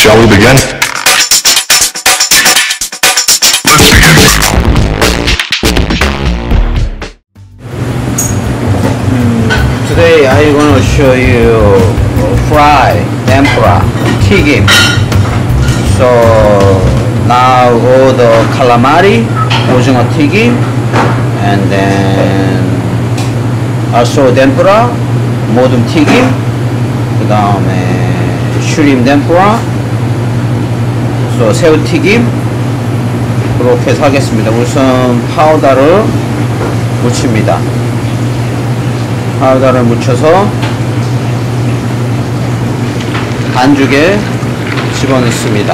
Shall we begin? Today I'm gonna show you fry, tempura, 튀김. So now order calamari, 오징어 튀김, and then also tempura, 모듬 튀김, 그 다음에 슈림 tempura, so 새우 튀김. 그렇게 해서 하겠습니다. 우선 파우더를 묻힙니다. 파우더를 묻혀서 반죽에 집어넣습니다.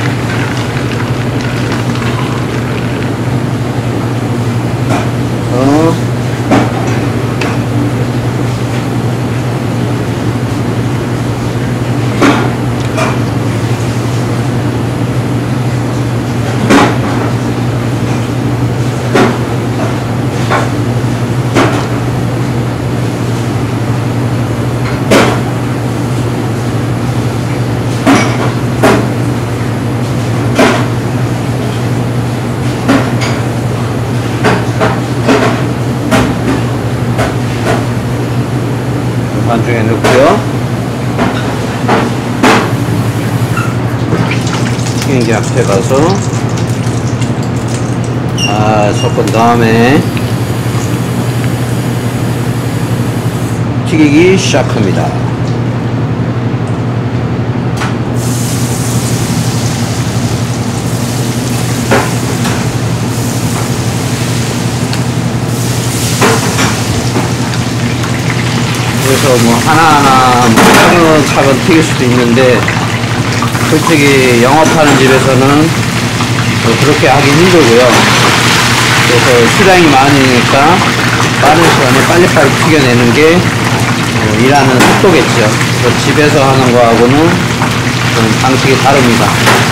반죽에 넣고요. 튀김기 앞에 가서 섞은 다음에 튀기기 시작합니다. 그래서 뭐 하나하나 차근차근 튀길 수도 있는데 솔직히 영업하는 집에서는 그렇게 하기 힘들고요. 그래서 수량이 많으니까 빠른 시간에 빨리빨리 튀겨내는 게 일하는 속도겠죠. 그래서 집에서 하는 거하고는 좀 방식이 다릅니다.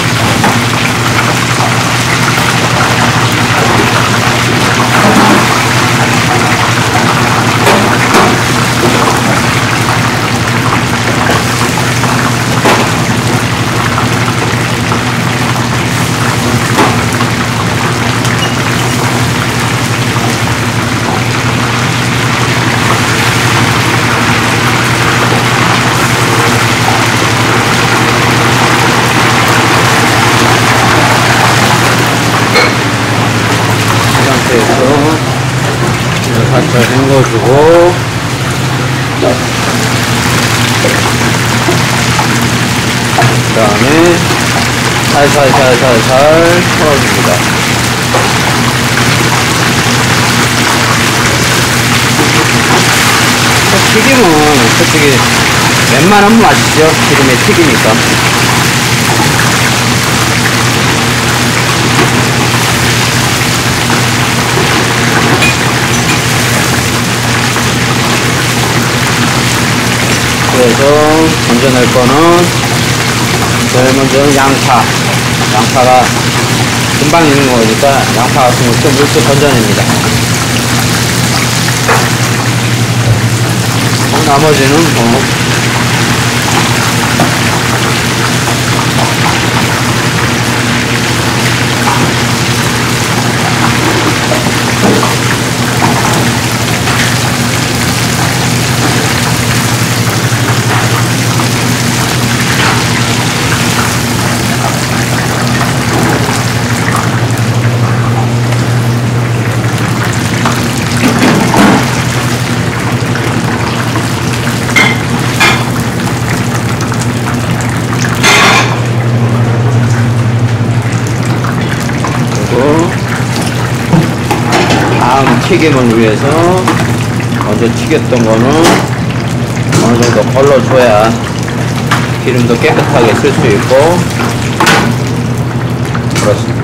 살짝 헹궈주고 그 다음에 살살 털어줍니다. 튀김은 솔직히 웬만하면 맛있죠. 기름에 튀기니까. 그래서 먼저 넣을 거는 제일 먼저는 양파가 금방 익는 거니까 양파 같은 것도 물속 건져냅니다. 나머지는 뭐 다음 튀김을 위해서 먼저 튀겼던 거는 어느 정도 걸러줘야 기름도 깨끗하게 쓸 수 있고 그렇습니다.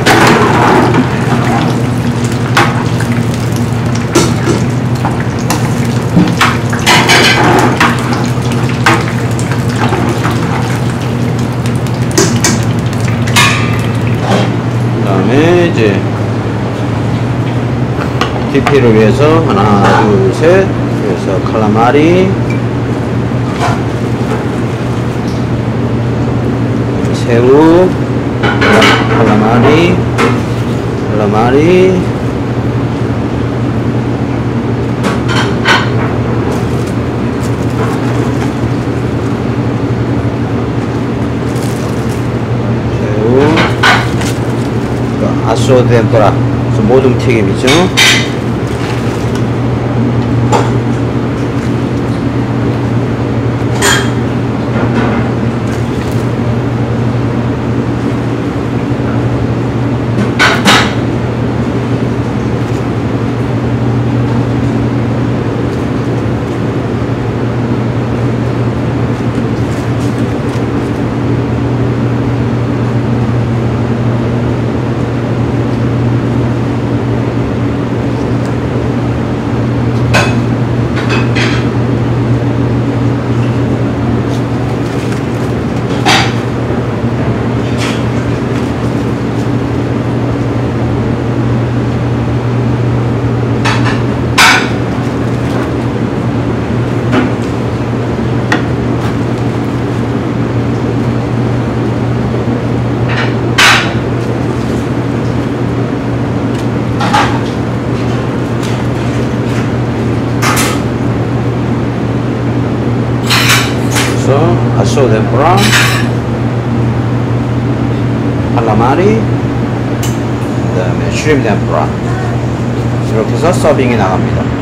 그 다음에 이제 DP를 위해서 하나, 둘, 셋. 그래서 칼라마리, 새우, 칼라마리, 새우, 아소드 덴푸라, 모둠 튀김이죠. 아소 덴푸라, 칼라마리, 그 다음에 슈림 덴푸라, 이렇게 해서 서빙이 나갑니다.